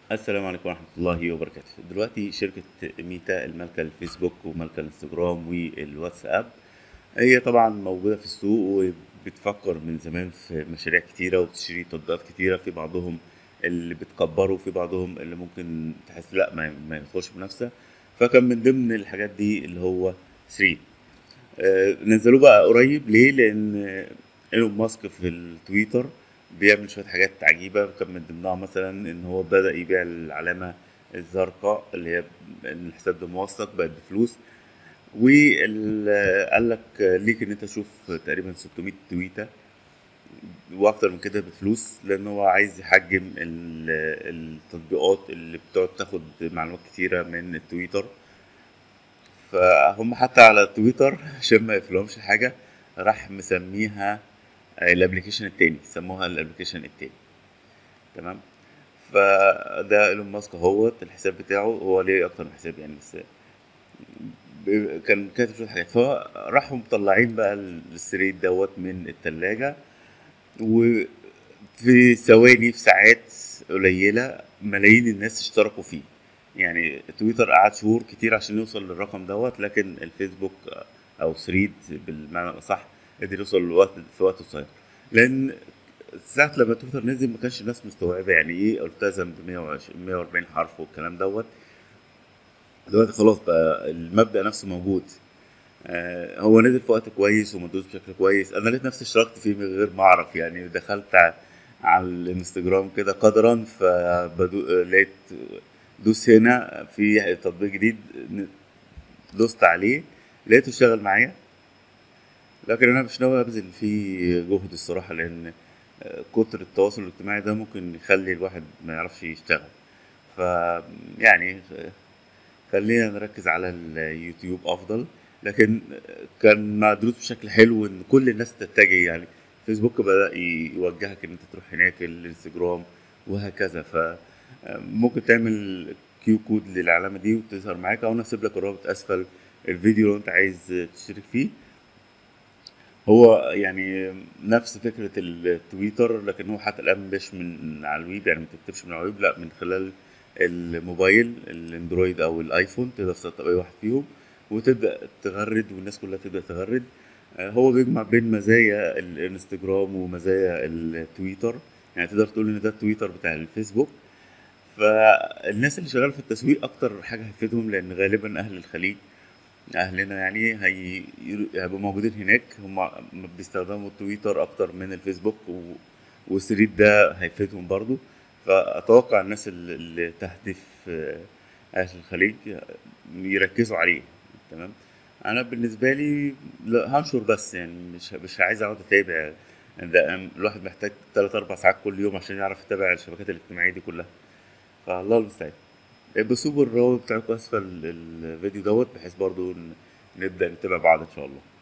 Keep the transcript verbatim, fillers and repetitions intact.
السلام عليكم ورحمة الله وبركاته. دلوقتي شركة ميتا المالكة الفيسبوك ومالكة الانستجرام والواتساب، هي طبعا موجودة في السوق وبتفكر من زمان في مشاريع كتيرة وبتشتري تطبيقات كتيرة. في بعضهم اللي بتكبره وفي بعضهم اللي ممكن تحس لا ما, ما يدخلش منافسة. فكان من ضمن الحاجات دي اللي هو ثري. آه، نزلوه بقى قريب ليه؟ لان ايلون ماسك في التويتر بيعمل شويه حاجات عجيبه، كان من ضمنها مثلا ان هو بدا يبيع العلامه الزرقاء اللي هي ان الحساب ده موثق بقت بفلوس. وقال لك ليك ان انت تشوف تقريبا ستمية تويته واكتر من كده بفلوس، لان هو عايز يحجم ال- التطبيقات اللي بتقعد تاخد معلومات كتيره من التويتر. فهم حتى على تويتر عشان ما يقفلهمش حاجة، راح مسميها الابلكيشن التاني، سموها الابلكيشن التاني. تمام. فده ايلون ماسك اهوت الحساب بتاعه، هو ليه اكتر من حساب يعني، بس ب- كان كاتب شوية حاجات، فراحوا مطلعين بقى الثريد دوت من التلاجة. وفي ثواني، في ساعات قليلة، ملايين الناس اشتركوا فيه. يعني تويتر قعد شهور كتير عشان يوصل للرقم دوت، لكن الفيسبوك او ثريد بالمعنى الاصح قدر يوصل لوقت في وقت قصير. لان ساعة لما تويتر نزل ما كانش الناس مستوعبة يعني ايه التزم ب مية وعشرين مية واربعين حرف والكلام دوت. دلوقتي خلاص بقى المبدأ نفسه موجود. آه، هو نزل في وقت كويس ومدوس بشكل كويس. انا لقيت نفسي اشتركت فيه من غير ما اعرف يعني، دخلت ع- على الانستجرام كده قدرا، فبدو لقيت دوس هنا في تطبيق جديد، دوست عليه لقيته اشتغل معايا. لكن انا مش ناوي ابذل فيه جهد الصراحه، لان آه، كتر التواصل الاجتماعي ده ممكن يخلي الواحد ما يعرفش يشتغل. ف يعني خلينا نركز على اليوتيوب افضل. لكن كان مدروس بشكل حلو ان كل الناس تتجه يعني. فيسبوك بدأ يوجهك ان انت تروح هناك، الانستجرام وهكذا. فممكن تعمل كيو كود للعلامة دي وتظهر معاك، او انا اسيب لك الرابط اسفل الفيديو لو انت عايز تشترك فيه. هو يعني نفس فكرة التويتر، لكن هو حتى الآن مش من على الويب، يعني ما تكتبش من على الويب، لا، من خلال الموبايل الاندرويد او الايفون تقدر تسطب اي واحد فيهم وتبدأ تغرد، والناس كلها تبدأ تغرد. آه، هو بيجمع بين مزايا الانستجرام ومزايا التويتر. يعني تقدر تقول ان ده التويتر بتاع الفيسبوك. فالناس اللي شغاله في التسويق اكتر حاجه هتفيدهم، لان غالبا اهل الخليج، اهلنا يعني، هي هيبقوا موجودين هناك، هم بيستخدموا تويتر اكتر من الفيسبوك و... والثريد ده هيفيدهم برضو. فاتوقع الناس اللي اللي تهدف آه، اهل الخليج يركزوا عليه. تمام. انا بالنسبه لي لا، هنشر بس يعني، مش مش عايز اقعد اتابع. ده الواحد محتاج تلات اربع ساعات كل يوم عشان يعرف يتابع الشبكات الاجتماعيه دي كلها. فالله المستعان. بسيبوا الروابط بتاعكم اسفل الفيديو دوت، بحيث برضو ن- نبدأ نتابع بعض ان شاء الله.